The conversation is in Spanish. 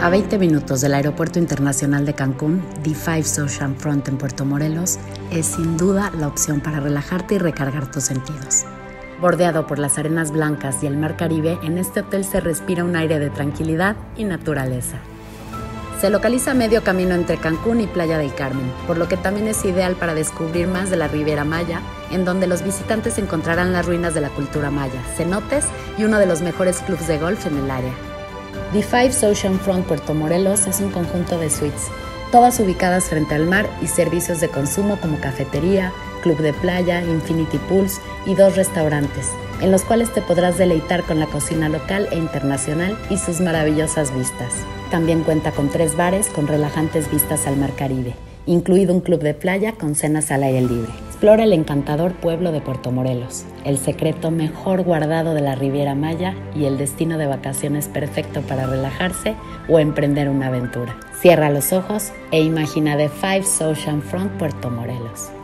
A 20 minutos del Aeropuerto Internacional de Cancún, The Five Ocean Front en Puerto Morelos es sin duda la opción para relajarte y recargar tus sentidos. Bordeado por las arenas blancas y el mar Caribe, en este hotel se respira un aire de tranquilidad y naturaleza. Se localiza a medio camino entre Cancún y Playa del Carmen, por lo que también es ideal para descubrir más de la Riviera Maya, en donde los visitantes encontrarán las ruinas de la cultura maya, cenotes y uno de los mejores clubes de golf en el área. The Five Ocean Front Puerto Morelos es un conjunto de suites, todas ubicadas frente al mar y servicios de consumo como cafetería, club de playa, infinity pools y 2 restaurantes, en los cuales te podrás deleitar con la cocina local e internacional y sus maravillosas vistas. También cuenta con 3 bares con relajantes vistas al mar Caribe, incluido un club de playa con cenas al aire libre. Explora el encantador pueblo de Puerto Morelos, el secreto mejor guardado de la Riviera Maya y el destino de vacaciones perfecto para relajarse o emprender una aventura. Cierra los ojos e imagina The Five Ocean Front Puerto Morelos.